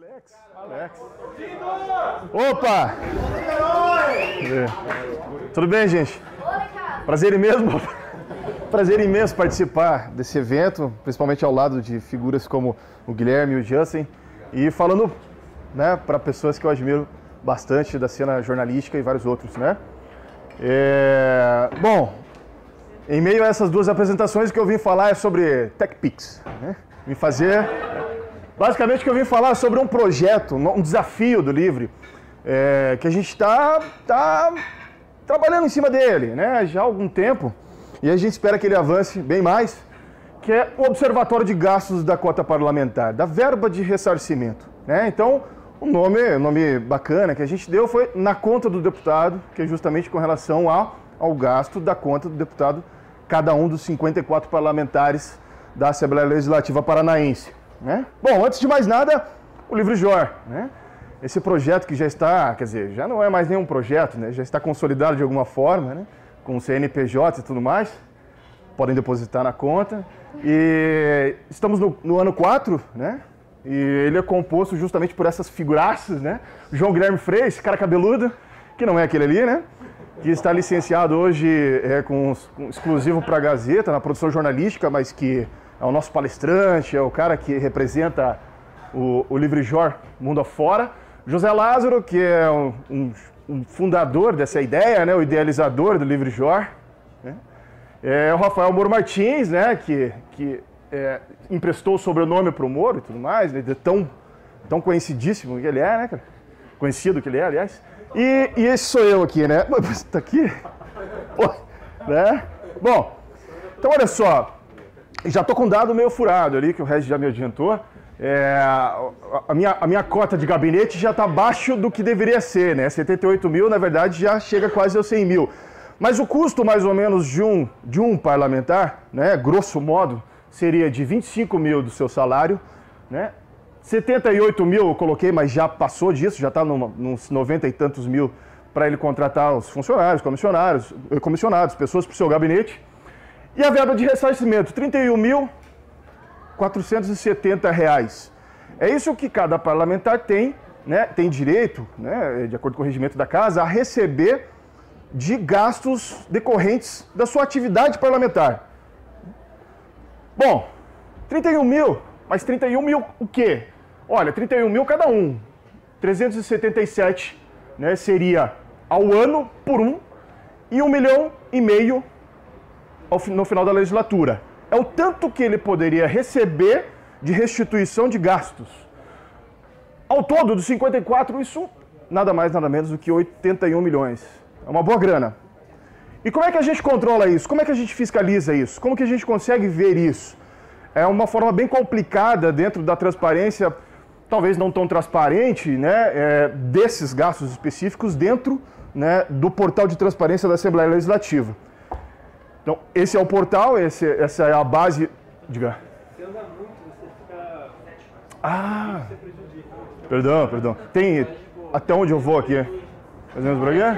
Alex. Opa! Tudo bem, gente? Prazer imenso participar desse evento, principalmente ao lado de figuras como o Guilherme e o Justin, e falando, né, para pessoas que eu admiro bastante da cena jornalística e vários outros, né? Bom, em meio a essas duas apresentações, o que eu vim falar é sobre TechPix, né? Basicamente, o que eu vim falar é sobre um projeto, um desafio do Livre, que a gente está trabalhando em cima dele, né, já há algum tempo, e a gente espera que ele avance bem mais, que é o Observatório de Gastos da Cota Parlamentar, da verba de ressarcimento, né? Então, o nome bacana que a gente deu foi Na Conta do Deputado, que é justamente com relação ao gasto da conta do deputado, cada um dos 54 parlamentares da Assembleia Legislativa Paranaense, né? Bom, antes de mais nada, o LivreJor, né? Esse projeto que já está, quer dizer, já não é mais nenhum projeto, né? Já está consolidado de alguma forma, né? Com o CNPJ e tudo mais, podem depositar na conta. E estamos no ano 4, né? E ele é composto justamente por essas figuraças, né? João Guilherme Freire, esse cara cabeludo, que não é aquele ali, né? Que está licenciado hoje com exclusivo para a Gazeta, na produção jornalística, mas que é o nosso palestrante, é o cara que representa o LivreJor mundo afora. José Lázaro, que é um fundador dessa ideia, né, o idealizador do LivreJor. Né? O Rafael Moro Martins, né, que emprestou o sobrenome para o Moro e tudo mais, né, tão conhecidíssimo que ele é, né, cara? Conhecido que ele é, aliás. E esse sou eu aqui, né? Você tá aqui? Pô, né? Bom, então olha só. Já tô com um dado meio furado ali, que o Regis já me adiantou. A minha cota de gabinete já está abaixo do que deveria ser, né? 78 mil, na verdade, já chega quase aos 100 mil. Mas o custo, mais ou menos, de um parlamentar, né, grosso modo, seria de 25 mil do seu salário, né? 78 mil eu coloquei, mas já passou disso, já está nos 90 e tantos mil para ele contratar os funcionários, comissionados, pessoas para o seu gabinete. E a verba de ressarcimento, R$ 31.470. É isso que cada parlamentar tem, né, tem direito, né, de acordo com o regimento da casa, a receber de gastos decorrentes da sua atividade parlamentar. Bom, 31 mil, mas 31 mil o quê? Olha, 31 mil cada um. 377, né, seria ao ano por um, e 1,5 milhão no final da legislatura. É o tanto que ele poderia receber de restituição de gastos. Ao todo, dos 54, isso nada mais, nada menos do que 81 milhões. É uma boa grana. E como é que a gente controla isso? Como é que a gente fiscaliza isso? Como que a gente consegue ver isso? É uma forma bem complicada dentro da transparência, talvez não tão transparente, né, desses gastos específicos dentro, né, do portal de transparência da Assembleia Legislativa. Então, esse é o portal, essa é a base. Diga. Você anda muito, você fica cético. Ah! Você prejudica. Perdão. Tem. Até onde eu vou aqui? Fazemos por aqui?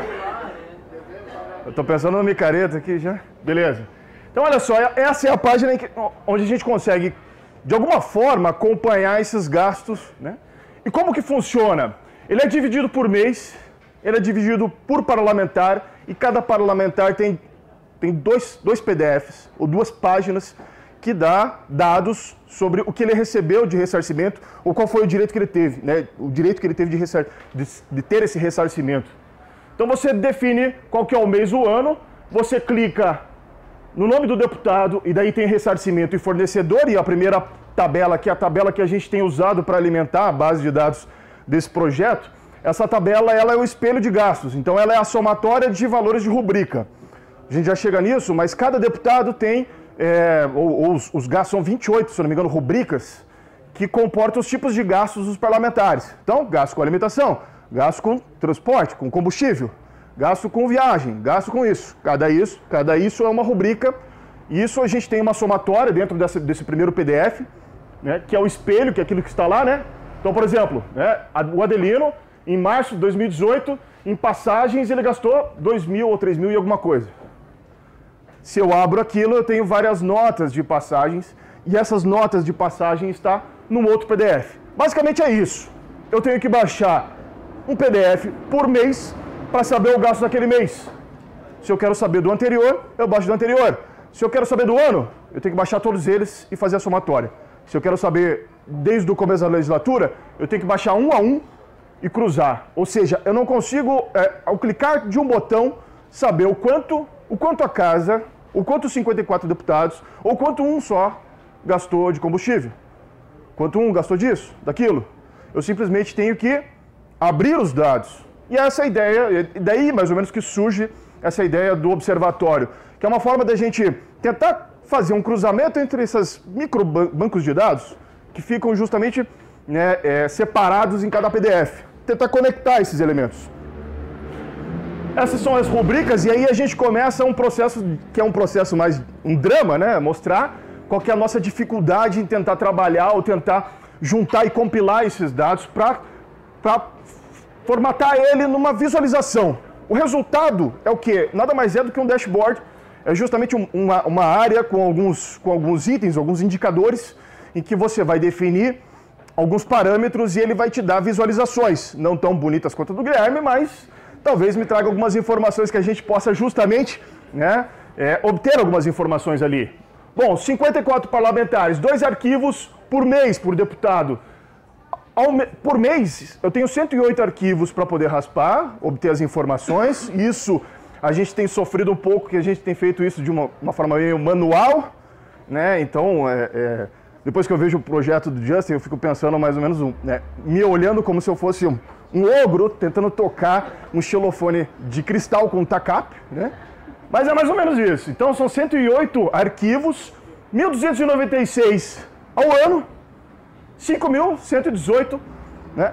Eu tô pensando na micareta aqui já. Beleza. Então, olha só, essa é a página onde a gente consegue, de alguma forma, acompanhar esses gastos, né? E como que funciona? Ele é dividido por mês, ele é dividido por parlamentar, e cada parlamentar tem dois PDFs, ou 2 páginas, que dá dados sobre o que ele recebeu de ressarcimento, ou qual foi o direito que ele teve, né? O direito que ele teve de ter esse ressarcimento. Então você define qual que é o mês ou ano, você clica no nome do deputado, e daí tem ressarcimento e fornecedor, e a primeira tabela, que é a tabela que a gente tem usado para alimentar a base de dados desse projeto, essa tabela ela é o espelho de gastos, então ela é a somatória de valores de rubrica. A gente já chega nisso, mas cada deputado tem, os gastos são 28, se não me engano, rubricas, que comportam os tipos de gastos dos parlamentares. Então, gasto com alimentação, gasto com transporte, com combustível, gasto com viagem, gasto com isso. Cada isso é uma rubrica, e isso a gente tem uma somatória dentro desse primeiro PDF, né, que é o espelho, que é aquilo que está lá, né? Então, por exemplo, né, o Adelino, em março de 2018, em passagens, ele gastou 2 mil ou 3 mil e alguma coisa. Se eu abro aquilo, eu tenho várias notas de passagens, e essas notas de passagem estão num outro PDF. Basicamente é isso. eu tenho que baixar um PDF por mês para saber o gasto daquele mês. Se eu quero saber do anterior, eu baixo do anterior. Se eu quero saber do ano, eu tenho que baixar todos eles e fazer a somatória. Se eu quero saber desde o começo da legislatura, eu tenho que baixar um a um e cruzar. Ou seja, eu não consigo, ao clicar de um botão, saber o quanto a casa, o quanto os 54 deputados, ou quanto um só gastou de combustível. Quanto um gastou disso, daquilo. Eu simplesmente tenho que abrir os dados. E essa é a ideia, daí mais ou menos que surge essa ideia do observatório, que é uma forma da gente tentar fazer um cruzamento entre esses microbancos de dados que ficam justamente, né, separados em cada PDF. Tentar conectar esses elementos. Essas são as rubricas e aí a gente começa um processo que é um processo mais, um drama, né? Mostrar qual que é a nossa dificuldade em tentar trabalhar ou tentar juntar e compilar esses dados para formatar ele numa visualização. O resultado é o quê? Nada mais é do que um dashboard. É justamente uma área com alguns itens, alguns indicadores, em que você vai definir alguns parâmetros e ele vai te dar visualizações. Não tão bonitas quanto a do Guilherme, mas talvez me traga algumas informações que a gente possa justamente, né, obter algumas informações ali. Bom, 54 parlamentares, 2 arquivos por mês por deputado. Por mês, eu tenho 108 arquivos para poder raspar, obter as informações. Isso, a gente tem sofrido um pouco, que a gente tem feito isso de uma forma meio manual, né? Então, depois que eu vejo o projeto do Justin, eu fico pensando mais ou menos, me olhando como se eu fosse um ogro tentando tocar um xilofone de cristal com um tacap, né? Mas é mais ou menos isso. Então, são 108 arquivos, 1.296 ao ano, 5.118, né,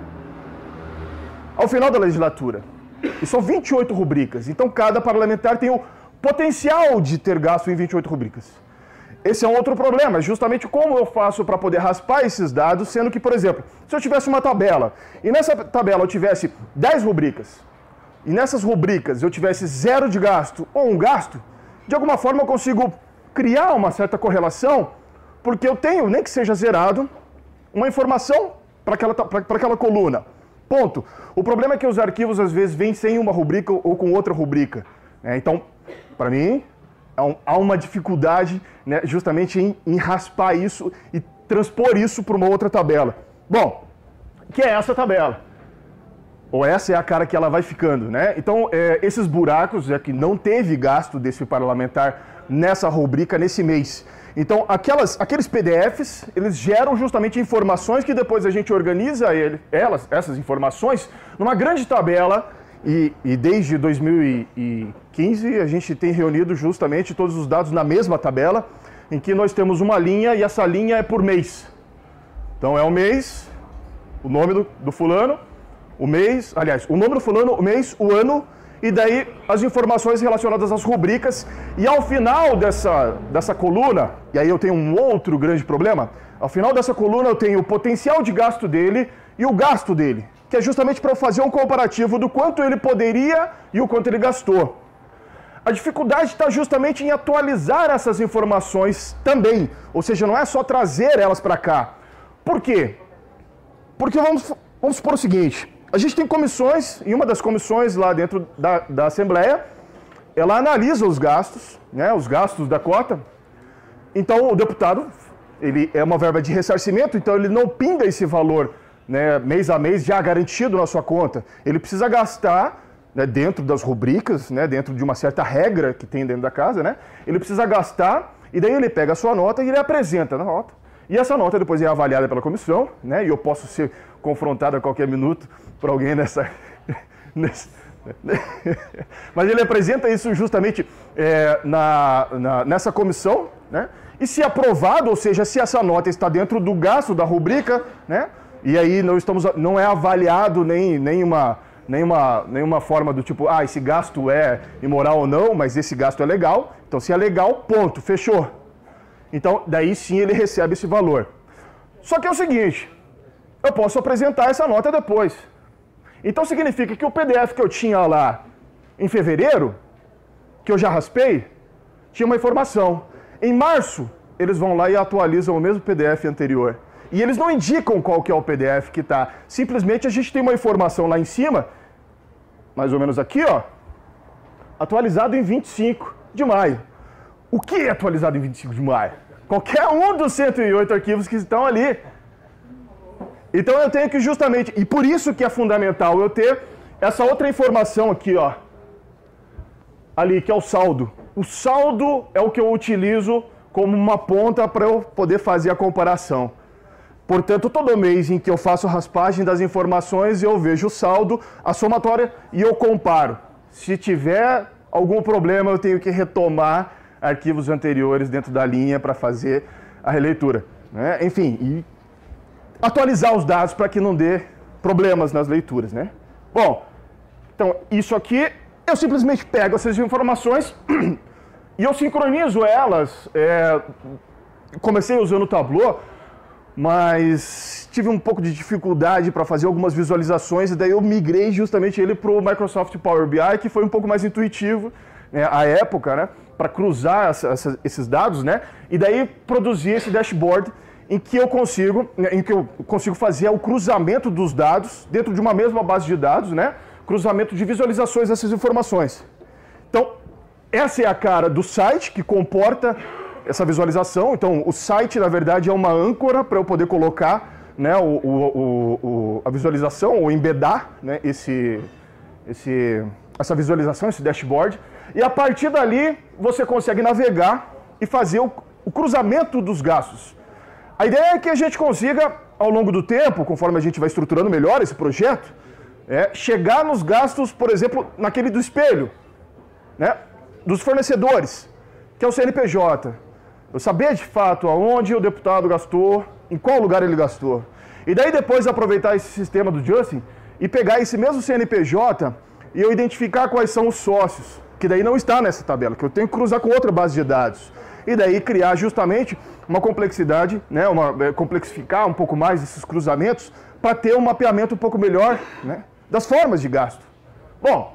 ao final da legislatura. E são 28 rubricas. Então, cada parlamentar tem o potencial de ter gasto em 28 rubricas. Esse é um outro problema, justamente como eu faço para poder raspar esses dados, sendo que, por exemplo, se eu tivesse uma tabela, e nessa tabela eu tivesse 10 rubricas, e nessas rubricas eu tivesse 0 de gasto ou um gasto, de alguma forma eu consigo criar uma certa correlação, porque eu tenho, nem que seja zerado, uma informação para aquela coluna. Ponto. O problema é que os arquivos às vezes vêm sem uma rubrica ou com outra rubrica. Então, para mim, há uma dificuldade, né, justamente em raspar isso e transpor isso para uma outra tabela. Bom, que é essa tabela. Ou essa é a cara que ela vai ficando, né? Então, esses buracos é que não teve gasto desse parlamentar nessa rubrica nesse mês. Então, aqueles PDFs, eles geram justamente informações que depois a gente organiza essas informações, numa grande tabela, e desde 2015 a gente tem reunido justamente todos os dados na mesma tabela, em que nós temos uma linha e essa linha é por mês. Então, é o mês, o nome do fulano, o mês, aliás, o nome do fulano, o mês, o ano, e daí as informações relacionadas às rubricas. E ao final dessa coluna, e aí eu tenho um outro grande problema, ao final dessa coluna eu tenho o potencial de gasto dele e o gasto dele, que é justamente para eu fazer um comparativo do quanto ele poderia e o quanto ele gastou. A dificuldade está justamente em atualizar essas informações também, ou seja, não é só trazer elas para cá. Por quê? Porque vamos supor o seguinte, a gente tem comissões, e uma das comissões lá dentro da Assembleia, ela analisa os gastos, né, os gastos da cota. Então o deputado, ele é uma verba de ressarcimento, então ele não pinga esse valor, né, mês a mês já garantido na sua conta. Ele precisa gastar, né, dentro das rubricas, né, dentro de uma certa regra que tem dentro da casa, né, ele precisa gastar, e daí ele pega a sua nota e ele apresenta a nota. E essa nota depois é avaliada pela comissão, né, e eu posso ser confrontado a qualquer minuto por alguém mas ele apresenta isso justamente nessa comissão, né? E se aprovado, ou seja, se essa nota está dentro do gasto da rubrica, né? E aí não é avaliado nenhuma forma do tipo, esse gasto é imoral ou não, mas esse gasto é legal. Então, se é legal, ponto, fechou. Então, daí sim ele recebe esse valor. Só que é o seguinte, eu posso apresentar essa nota depois. Então significa que o PDF que eu tinha lá em fevereiro, que eu já raspei, tinha uma informação. Em março, eles vão lá e atualizam o mesmo PDF anterior. E eles não indicam qual que é o PDF que está. Simplesmente a gente tem uma informação lá em cima, mais ou menos aqui, ó, atualizado em 25 de maio. O que é atualizado em 25 de maio? Qualquer um dos 108 arquivos que estão ali. Então eu tenho que justamente, e por isso que é fundamental eu ter essa outra informação aqui, ó, ali, que é o saldo. O saldo é o que eu utilizo como uma ponta para eu poder fazer a comparação. Portanto, todo mês em que eu faço raspagem das informações, eu vejo o saldo, a somatória e eu comparo. Se tiver algum problema, eu tenho que retomar arquivos anteriores dentro da linha para fazer a releitura, né? Enfim, e atualizar os dados para que não dê problemas nas leituras, né? Bom, então isso aqui, eu simplesmente pego essas informações e eu sincronizo elas. Comecei usando o Tableau, mas tive um pouco de dificuldade para fazer algumas visualizações e daí eu migrei justamente ele para o Microsoft Power BI, que foi um pouco mais intuitivo, né, à época, né, para cruzar esses dados, né, e daí produzir esse dashboard em que eu consigo fazer o cruzamento dos dados dentro de uma mesma base de dados, né, cruzamento de visualizações dessas informações. Então, essa é a cara do site que comporta essa visualização. Então, o site, na verdade, é uma âncora para eu poder colocar, né, a visualização, ou embedar, né, essa visualização, esse dashboard. E a partir dali, você consegue navegar e fazer o cruzamento dos gastos. A ideia é que a gente consiga, ao longo do tempo, conforme a gente vai estruturando melhor esse projeto, chegar nos gastos, por exemplo, naquele do espelho, né, dos fornecedores, que é o CNPJ. Eu saber de fato aonde o deputado gastou, em qual lugar ele gastou. E daí depois aproveitar esse sistema do Justin e pegar esse mesmo CNPJ e eu identificar quais são os sócios, que daí não está nessa tabela, que eu tenho que cruzar com outra base de dados. E daí criar justamente uma complexidade, né, complexificar um pouco mais esses cruzamentos para ter um mapeamento um pouco melhor, né, das formas de gasto. Bom,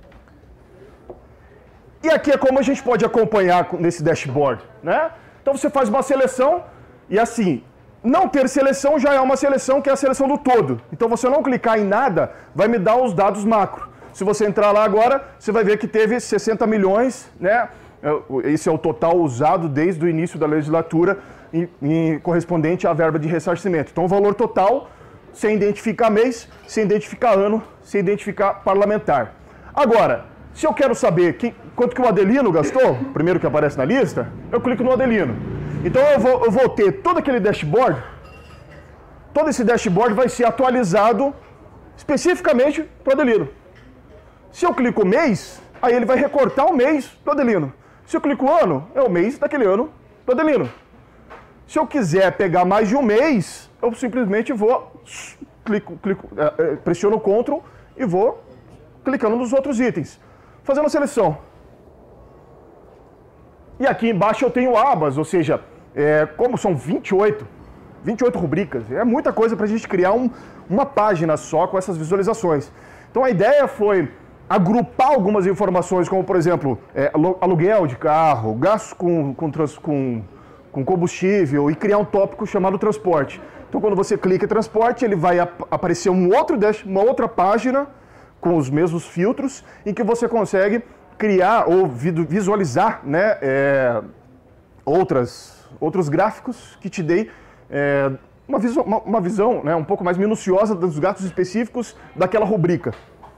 e aqui é como a gente pode acompanhar nesse dashboard, né? Então você faz uma seleção e assim, não ter seleção já é uma seleção que é a seleção do todo. Então você não clicar em nada, vai me dar os dados macro. Se você entrar lá agora, você vai ver que teve 60 milhões, né? Esse é o total usado desde o início da legislatura correspondente à verba de ressarcimento. Então o valor total, sem identificar mês, sem identificar ano, sem identificar parlamentar. Agora, se eu quero saber quanto que o Adelino gastou, primeiro que aparece na lista, eu clico no Adelino. Então eu vou ter todo aquele dashboard, todo esse dashboard vai ser atualizado especificamente para o Adelino. Se eu clico mês, aí ele vai recortar o mês do Adelino. Se eu clico ano, é o mês daquele ano do Adelino. Se eu quiser pegar mais de um mês, eu simplesmente pressiono o Ctrl e vou clicando nos outros itens, fazendo a seleção. E aqui embaixo eu tenho abas, ou seja, como são 28 rubricas, é muita coisa para a gente criar uma página só com essas visualizações. Então a ideia foi agrupar algumas informações, como por exemplo, aluguel de carro, gastos com combustível e criar um tópico chamado transporte. Então quando você clica em transporte, ele vai aparecer uma outra página com os mesmos filtros, em que você consegue criar ou visualizar, né, outros gráficos que te deem uma visão, né, um pouco mais minuciosa dos gastos específicos daquela rubrica.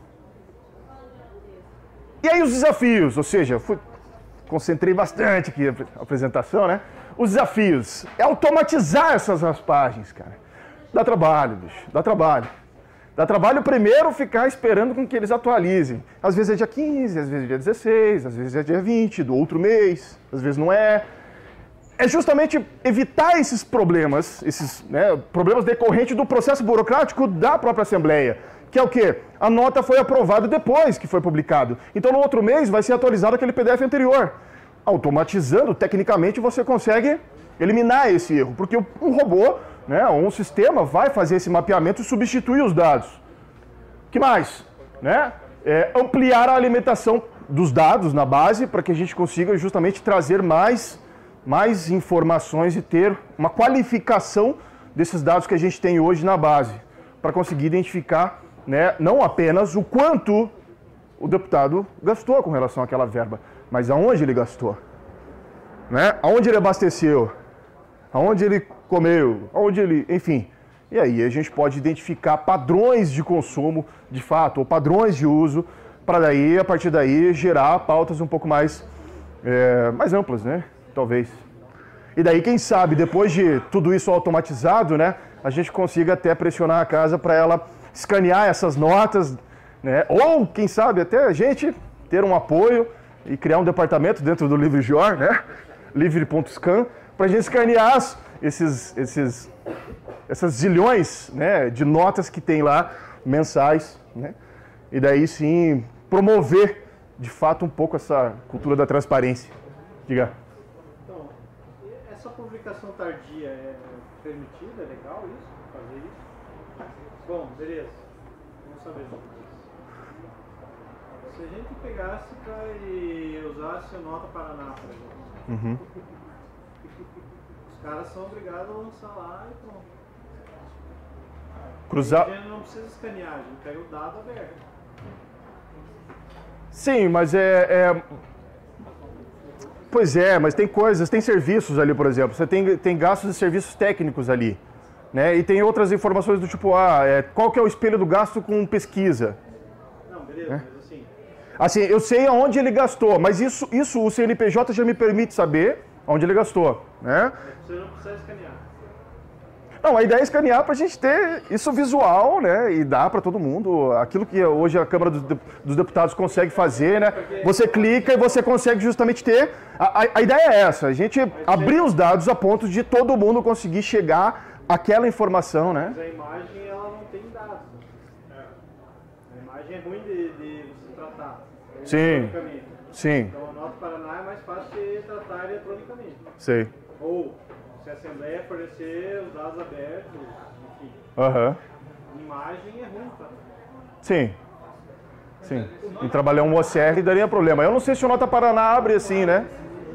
E aí os desafios, ou seja, concentrei bastante aqui a apresentação, né? Os desafios é automatizar essas raspagens, cara. Dá trabalho, bicho, dá trabalho. Dá trabalho primeiro ficar esperando com que eles atualizem. Às vezes é dia 15, às vezes é dia 16, às vezes é dia 20 do outro mês, às vezes não é. É justamente evitar esses problemas, problemas decorrentes do processo burocrático da própria Assembleia. Que é o quê? A nota foi aprovada depois que foi publicado. Então no outro mês vai ser atualizado aquele PDF anterior. Automatizando, tecnicamente, você consegue eliminar esse erro. Porque um robô, né, um sistema vai fazer esse mapeamento e substituir os dados. O que mais? Né? Ampliar a alimentação dos dados na base para que a gente consiga justamente trazer mais informações e ter uma qualificação desses dados que a gente tem hoje na base, para conseguir identificar, né, não apenas o quanto o deputado gastou com relação àquela verba, mas aonde ele gastou, né? Aonde ele abasteceu, aonde ele comeu, aonde ele, enfim. E aí a gente pode identificar padrões de consumo, de fato, ou padrões de uso, para daí, a partir daí, gerar pautas um pouco mais amplas, né? Talvez. E daí, quem sabe, depois de tudo isso automatizado, né, a gente consiga até pressionar a casa para ela escanear essas notas, né? Ou, quem sabe, até a gente ter um apoio e criar um departamento dentro do LivreJor, né? Livre.scan, para a gente escanear essas zilhões, né, de notas que tem lá, mensais, né? E daí sim promover, de fato, um pouco essa cultura da transparência. Diga. Então, essa publicação tardia é permitida? É legal isso? Fazer isso? Bom, beleza. Vamos saber sobre isso. Se a gente pegasse e usasse a Nota Paraná, por exemplo, os caras são obrigados a lançar lá e pronto. Cruzar. A gente não precisa escanear, a gente pega o dado aberto. Sim, mas Pois é, mas tem coisas, tem serviços ali, por exemplo. Você tem gastos de serviços técnicos ali, né? E tem outras informações do tipo, qual que é o espelho do gasto com pesquisa? Não, beleza, mas assim... Assim, eu sei aonde ele gastou, mas isso o CNPJ já me permite saber onde ele gastou, né? Você não precisa escanear. Não, a ideia é escanear para a gente ter isso visual, né? E dar para todo mundo aquilo que hoje a Câmara dos Deputados consegue fazer, né? Você clica e você consegue justamente ter... A ideia é essa, a gente abrir os dados a ponto de todo mundo conseguir chegar àquela informação, né? Mas a imagem, ela não tem dados. A imagem é ruim de você tratar. Sim, sim. Então a Nota Paraná é mais fácil de tratar eletronicamente. Sei. Ou se a Assembleia fornecer os dados abertos, enfim. Aham. Imagem é ruim, tá? Sim. Sim. Em trabalhar um OCR daria problema. Eu não sei se o Nota Paraná abre assim, né?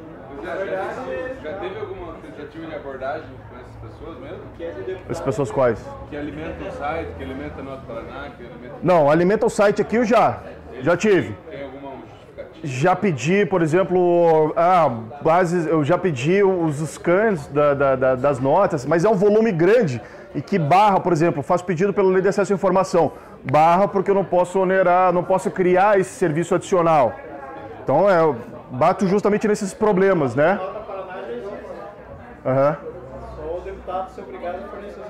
Já teve alguma tentativa de abordagem com essas pessoas mesmo? As pessoas quais? Que alimentam o site, que alimentam a Nota Paraná, que alimentam... Não, alimenta o site aqui eu já tive. Tem alguma justificativa? Já pedi, por exemplo, bases, eu já pedi os scans das notas, mas é um volume grande e que barra, por exemplo, faço pedido pela Lei de Acesso à Informação, barra porque eu não posso onerar, não posso criar esse serviço adicional. Então, eu bato justamente nesses problemas, né? Nota Paraná já existe. Aham. Só o deputado ser obrigado a fornecer o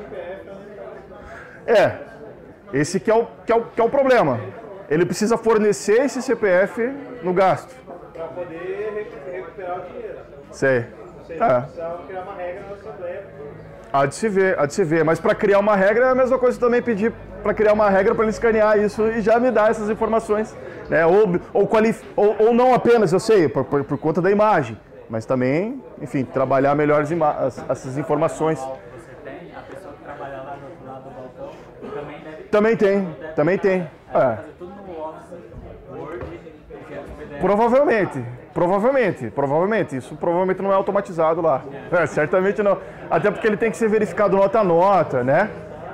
CPF. Esse que é o problema. Ele precisa fornecer esse CPF no gasto. Para poder recuperar o dinheiro. Sei. Ou seja, precisa criar uma regra na Assembleia. Há de se ver. Mas para criar uma regra é a mesma coisa também pedir para criar uma regra para ele escanear isso e já me dar essas informações. Né? Ou não apenas, eu sei, por conta da imagem, mas também, enfim, trabalhar melhor essas informações. Você tem, a pessoa que trabalha lá no outro lado do balcão também deve... Também tem. Fazer tudo no Office, Word, PDF. Provavelmente. Isso provavelmente não é automatizado lá. Certamente não. Até porque ele tem que ser verificado nota a nota, né?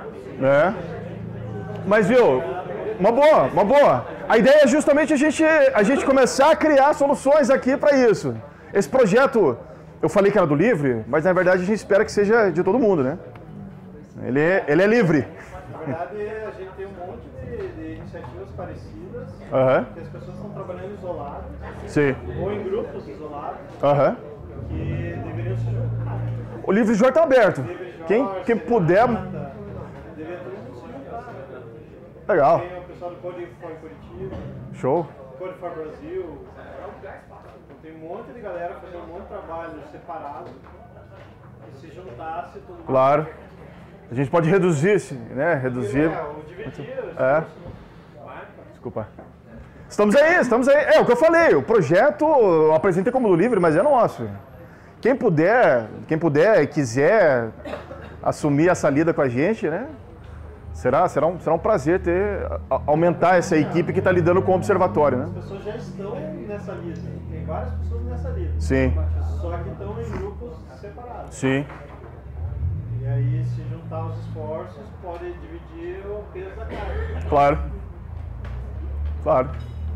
Mas viu, uma boa. A ideia é justamente a gente começar a criar soluções aqui para isso. Esse projeto, eu falei que era do Livre, mas na verdade a gente espera que seja de todo mundo, né? Ele é livre. Na verdade, a gente tem um monte de iniciativas parecidas, que as pessoas estão trabalhando isoladas, Sim. ou em grupos isolados, que deveriam se juntar. O LivreJor está aberto. Quem puder. Deveria todo mundo se juntar. Legal. Tem o pessoal do Code for Curitiba, Show. Code for Brasil. Tem um monte de galera fazendo um monte de trabalho separado. E se juntasse, todo mundo. Claro. A gente pode reduzir, né? Reduzir. Ou dividir. Desculpa. Estamos aí. É o que eu falei. O projeto eu apresentei como do Livre, mas é nosso. Quem puder e quiser assumir essa lida com a gente, né? Será um prazer aumentar essa equipe que está lidando com o observatório, né? As pessoas já estão nessa lista. Tem várias pessoas nessa lista. Sim. Só que estão em grupos separados. Sim. E E aí, se juntar os esforços, pode dividir o peso da carga. Claro. Claro.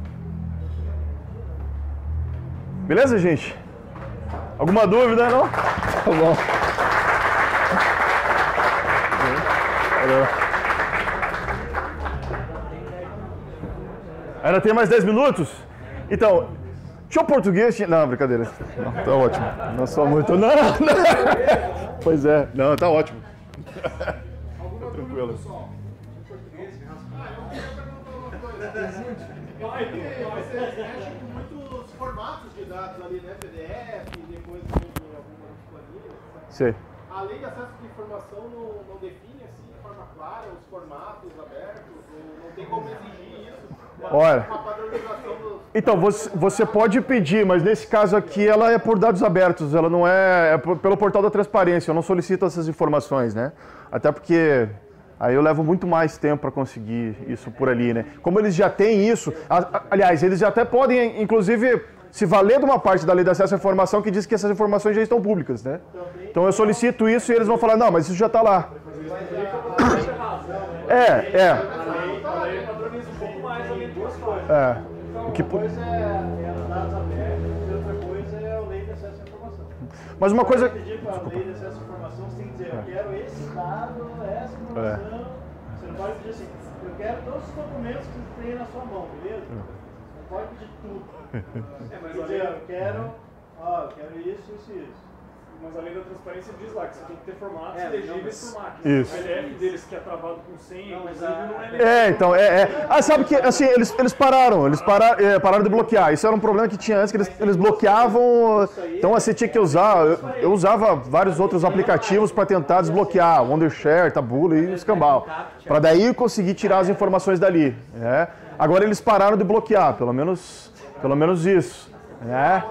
Beleza, gente? Alguma dúvida, não? Tá bom. Valeu. Ainda tem mais 10 minutos? Então, tinha o português... Não, brincadeira. Não, tá ótimo. Não sou muito... Não, não. Pois é. Não, tá ótimo. Tá tranquilo. Vocês mexem com muitos formatos de dados ali, né? PDF, depois em algumas planilhas. Sei. A lei de acesso de informação não define assim, de forma clara, os formatos abertos, não tem como exigir isso. Olha. Uma padronização dos... Então, você pode pedir, mas nesse caso aqui ela é por dados abertos, ela não é pelo portal da transparência, eu não solicito essas informações, né? Até porque aí eu levo muito mais tempo para conseguir isso por ali, né? Como eles já têm isso, aliás, eles já até podem, inclusive, se valer de uma parte da lei de acesso à informação que diz que essas informações já estão públicas, né? Então eu solicito isso e eles vão falar, não, mas isso já está lá. Uma coisa é os dados abertos e outra coisa é a lei de acesso à informação. Mas uma coisa... Você pedir para a lei de acesso à informação, você tem que dizer, eu quero esse dado, essa informação. Você não pode pedir assim, eu quero todos os documentos que você tem na sua mão, beleza? Você não pode pedir tudo. Mas dizer, eu quero isso, isso e isso. Mas a lei da transparência diz lá que você tem que ter formatos legíveis por máquina. Isso. O PDF deles que é travado com senha, inclusive, não é legível. Então, sabe que, assim, eles pararam de bloquear. Isso era um problema que tinha antes, que eles bloqueavam, então você tinha que usar, eu usava vários outros aplicativos para tentar desbloquear, Wondershare, Taboola e o Escambau, para daí conseguir tirar as informações dali. Né? Agora eles pararam de bloquear, pelo menos isso. Né?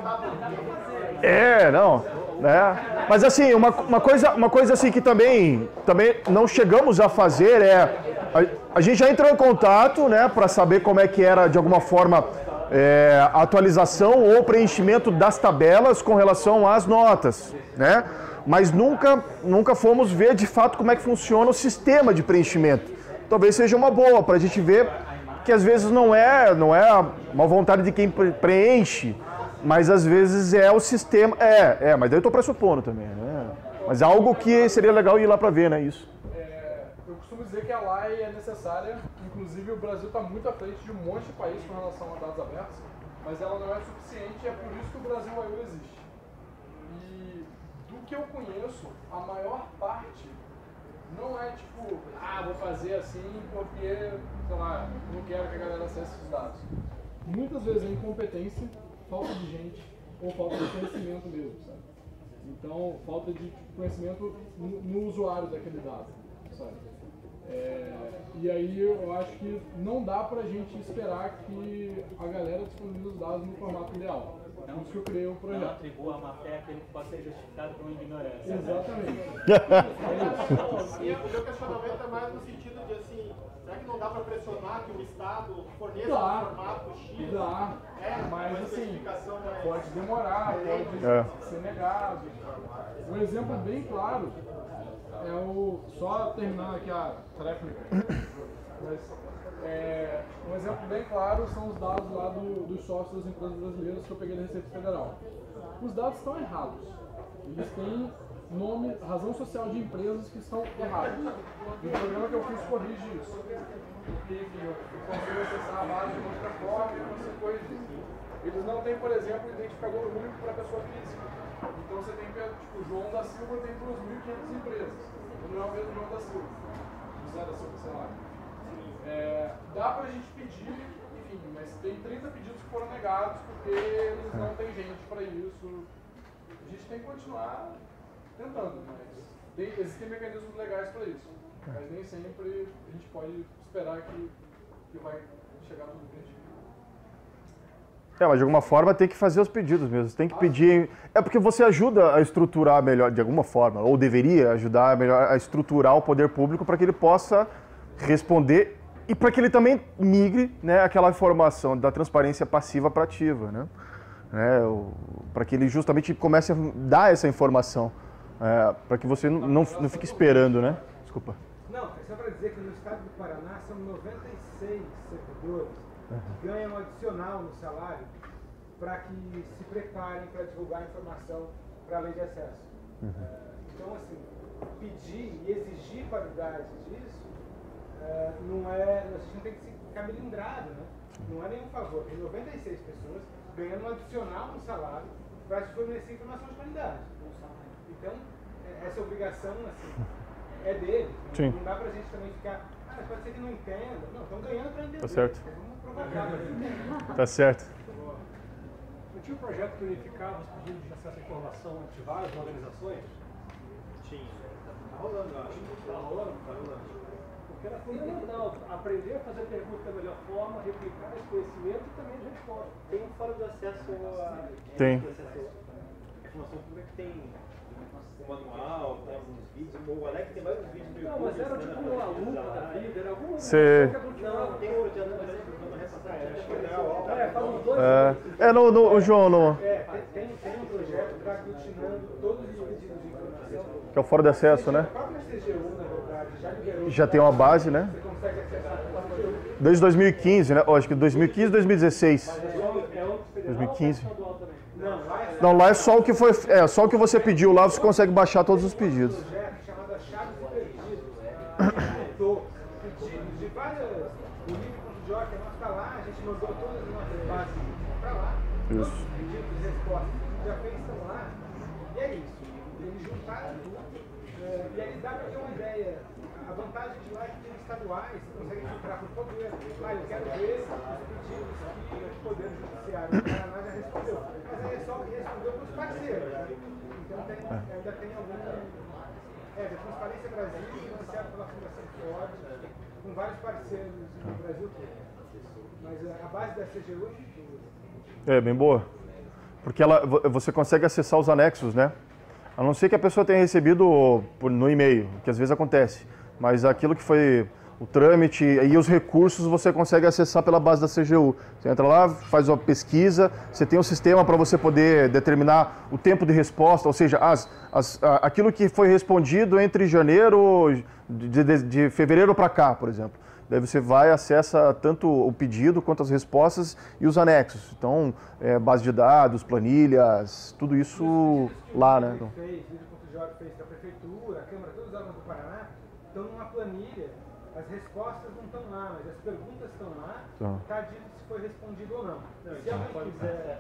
Não... Mas assim, uma coisa assim que também não chegamos a fazer a gente já entrou em contato, né, para saber como é que era de alguma forma a atualização ou preenchimento das tabelas com relação às notas, né? Mas nunca fomos ver de fato como é que funciona o sistema de preenchimento. Talvez seja uma boa para a gente ver que às vezes não é uma vontade de quem preenche, mas às vezes é o sistema. Mas daí eu estou pressupondo também, né? Mas é algo que seria legal ir lá para ver, né? Isso. Eu costumo dizer que a lei é necessária, inclusive o Brasil está muito à frente de um monte de países com relação a dados abertos, mas ela não é suficiente e é por isso que o Brasil ainda existe. E do que eu conheço, a maior parte não é tipo, vou fazer assim porque, sei lá, não quero que a galera acesse os dados. Muitas vezes é incompetência, falta de gente ou falta de conhecimento mesmo, sabe? Então, falta de conhecimento no usuário daquele dado, sabe? E aí eu acho que não dá pra gente esperar que a galera disponibilize os dados no formato ideal. Por isso que eu criei o projeto. Não atribua a má fé àquele que pode ser justificado por uma ignorância. Exatamente. E o meu questionamento é mais no sentido de assim, será que não dá para pressionar que o Estado forneça um formato X? Dá, mas assim, pode demorar, pode ser negado. Um exemplo bem claro é só terminando aqui a técnica, um exemplo bem claro são os dados lá dos sócios das empresas brasileiras que eu peguei da Receita Federal. Os dados estão errados. Eles têm nome, razão social de empresas que estão erradas. E o programa que eu fiz corrige isso. Enfim, eu consigo acessar a base de outra forma e você corrigir. Eles não têm, por exemplo, identificador único para pessoa física. Então você tem, tipo, João da Silva tem 2.500 empresas. Não é o mesmo João da Silva. José da Silva, sei lá. Dá pra gente pedir, enfim, mas tem 30 pedidos que foram negados porque eles não têm gente para isso. A gente tem que continuar tentando, mas existem mecanismos legais para isso. Mas nem sempre a gente pode esperar que vai chegar tudo bem. Mas de alguma forma tem que fazer os pedidos mesmo. Tem que pedir. Porque você ajuda a estruturar melhor, de alguma forma, ou deveria ajudar melhor a estruturar o poder público para que ele possa responder e para que ele também migre, né, aquela informação da transparência passiva para ativa, né? Para que ele justamente comece a dar essa informação. para que você não fique esperando, né? Desculpa. Não, é só para dizer que no estado do Paraná são 96 servidores que ganham adicional no salário para que se preparem para divulgar a informação para a lei de acesso. Então, assim, pedir e exigir qualidade disso não é, a gente não tem que ficar melindrado, né? Não é nenhum favor. Tem 96 pessoas ganhando um adicional no salário para se fornecer informação de qualidade. Então, essa obrigação, assim, é deles. Sim. Não dá pra gente também ficar, mas pode ser que não entenda. Não, estão ganhando para entender. Tá certo. Vamos provocar para entender. Tá certo. Não tinha um projeto que unificava os pedidos de acesso à informação entre várias organizações? Tinha. Tá rolando, eu acho. Tá rolando? Porque era fundamental aprender a fazer pergunta da melhor forma, replicar esse conhecimento e também de resposta. Tem um fórum de acesso a... Tem. A informação pública que tem um manual, tem alguns vídeos. O Alex tem vários vídeos no YouTube. Não, mas era tipo uma lupa da vida, era alguma Você... Não, tem um projeto, mas não é repassagem. Acho que é legal. faz uns 2 anos. o João, Tem um projeto que está aglutinando todos os pedidos de informação. que é o fórum de acesso, né? A própria CGU, na verdade, já liberou. Já tem uma base, né? Você consegue acessar pela CGU. Desde 2015, né? Acho que 2015, 2016. É outro federal 2015. ou estadual também? Não, lá é só o que foi, só o que você pediu lá, você consegue baixar todos os pedidos. Um projeto chamado Chaves e Perdidos. Mandou pedidos de várias. O livro.joc, nós está lá, a gente mandou todas as nossas bases para lá. Todos os pedidos e respostas que a gente já fez estão lá. E é isso. Eles juntaram tudo. E aí dá para ter uma ideia. A vantagem de lá é que tem estaduais, você consegue filtrar por poder. Eu quero ver os pedidos que o Poder Judiciário do Paraná já respondeu. Mas aí é só que respondeu para os parceiros. Né? Então ainda tem algum. Da Transparência Brasil, financiado pela Fundação Ford, com vários parceiros no Brasil todo. Mas a base da CGU é de tudo. É, bem boa. Porque você consegue acessar os anexos, né? A não ser que a pessoa tenha recebido no e-mail, que às vezes acontece. Mas aquilo que foi o trâmite e os recursos você consegue acessar pela base da CGU. Você entra lá, faz uma pesquisa, você tem um sistema para você poder determinar o tempo de resposta, ou seja, aquilo que foi respondido entre janeiro, de fevereiro para cá, por exemplo. Daí você vai, acessa tanto o pedido quanto as respostas e os anexos. Então, base de dados, planilhas, tudo isso lá, né? Vídeo.joc fez da Prefeitura, a Câmara, todos os órgãos do Paraná, estão numa planilha. As respostas não estão lá, mas as perguntas estão lá. Está dito se foi respondido ou não. Se alguém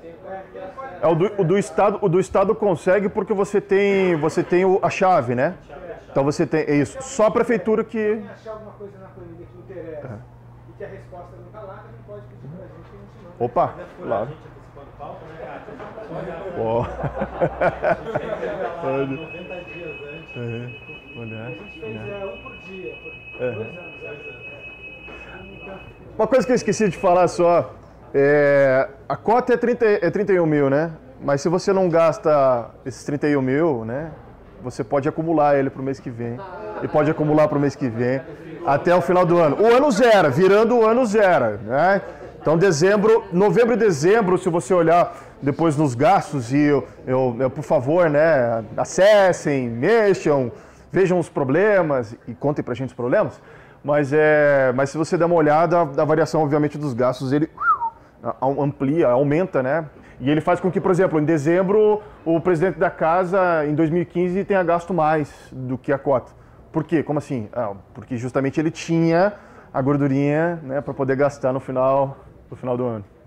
quiser... O do estado consegue porque você tem a chave, né? Então você tem isso. Só a prefeitura que... Se achar alguma coisa na planilha que interessa e que a resposta não está lá, não pode pedir para a gente que a gente manda. Opa, claro. Pô. 90 dias antes. A gente fez um por dia, por 2 anos. Uma coisa que eu esqueci de falar só, a cota é 31 mil, né? Mas se você não gasta esses 31 mil, né? Você pode acumular ele para o mês que vem. E pode acumular para o mês que vem, até o final do ano. O ano zero, virando o ano zero, né? Então, novembro e dezembro, se você olhar depois nos gastos, por favor, né? Acessem, mexam, vejam os problemas e contem pra gente os problemas. Mas se você der uma olhada, a variação, obviamente, dos gastos, ele amplia, aumenta, né? E ele faz com que, por exemplo, em dezembro, o presidente da casa, em 2015, tenha gasto mais do que a cota. Por quê? Como assim? Porque justamente ele tinha a gordurinha, né, para poder gastar no final do ano.